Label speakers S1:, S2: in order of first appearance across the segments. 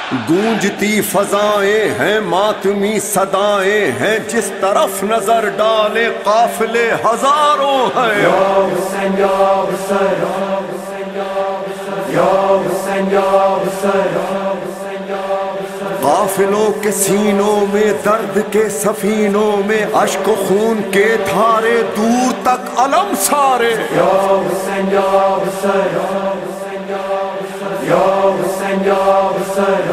S1: گونجتی فضائیں ہیں ماتمی صدائیں ہیں، جس طرف نظر ڈالے قافلے ہزاروں ہیں۔
S2: یا حسین یا حسین یا حسین یا حسین
S1: قافلوں کے سینوں میں درد کے سفینوں میں اشک و خون کے دھارے دور تک علم سارے۔
S2: یا حسین یا حسین یا حسین یا حسین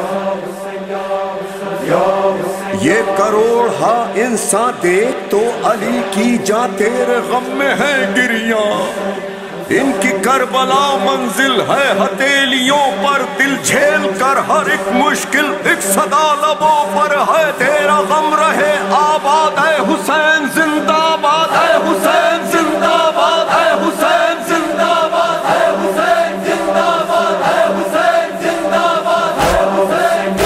S1: یہ کروڑ ہا انسان دیکھ تو علی کی جاں تیرے غم میں ہے گریاں، ان کی کربلا منزل ہے ہتھیلیوں پر، دل جھیل کر ہر ایک مشکل ایک صدا لبوں پر ہے، تیرا غم رہے آباد اے حسین زندہ باد اے حسین زندہ باد اے حسین زندہ باد اے حسین زندہ باد اے حسین زندہ باد اے حسین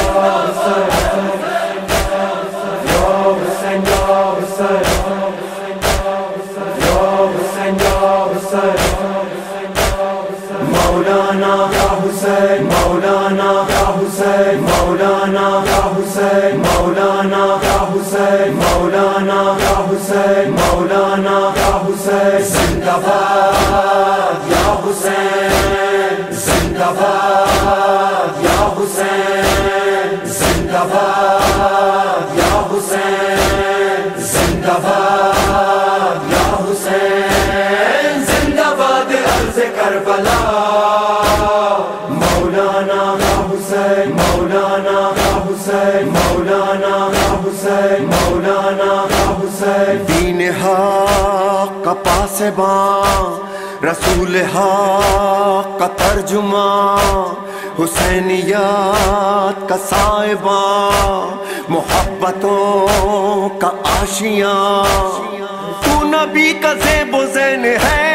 S2: مولانا یا حسین مولانا یا حسین مولانا یا حسین مولانا یا حسین مولانا یا حسین مولانا یا حسین زندہ باد یا حسین زندہ باد یا حسین زندہ باد یا حسین زندہ باد یا حسین زندہ باد عرض کربلا مولانا یا حسین مولانا یا حسین مولانا یا حسین مولانا یا حسین
S1: دین حق کا پاسباں رسول حق کا ترجمان حسینیات کا سائباں محبتوں کا آشیاں تو نبی کا زیب و زین ہے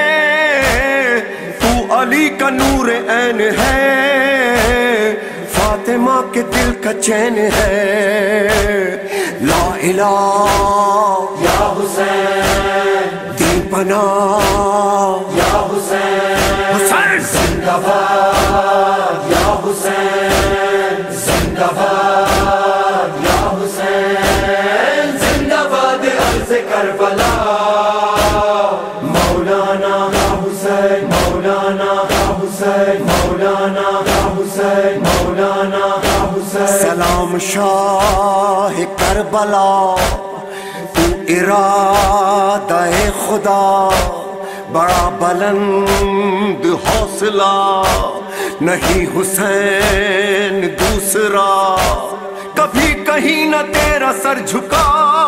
S1: تو علی کا نور عین ہے فاطمہ کے دل کا چین ہے لا الہ
S2: یا حسین
S1: دین پناہ
S2: یا حسین
S1: حسین
S2: زندہ باد یا حسین زندہ باد یا حسین زندہ باد عرض کربلا مولانا یا حسین مولانا یا حسین مولانا یا حسین مولانا یا حسین
S1: سلام شاہ کربلا تو ارادہ خدا بڑا بلند حوصلہ نہیں حسین دوسرا کبھی کہیں نہ تیرا سر جھکا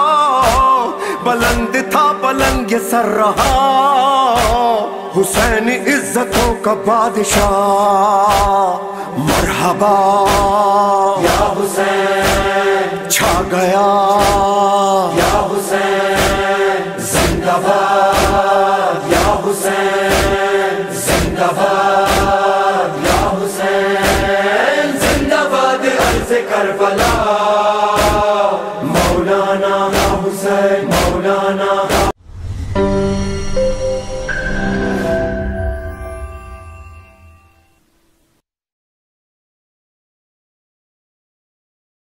S1: بلند تھا بلند یہ سر رہا حسین عزتوں کا بادشاہ مرحبا
S2: یا حسین
S1: چھا گیا
S2: یا حسین زندہ باد یا حسین زندہ باد یا حسین زندہ باد عرض کربلا مولانا یا حسین مولانا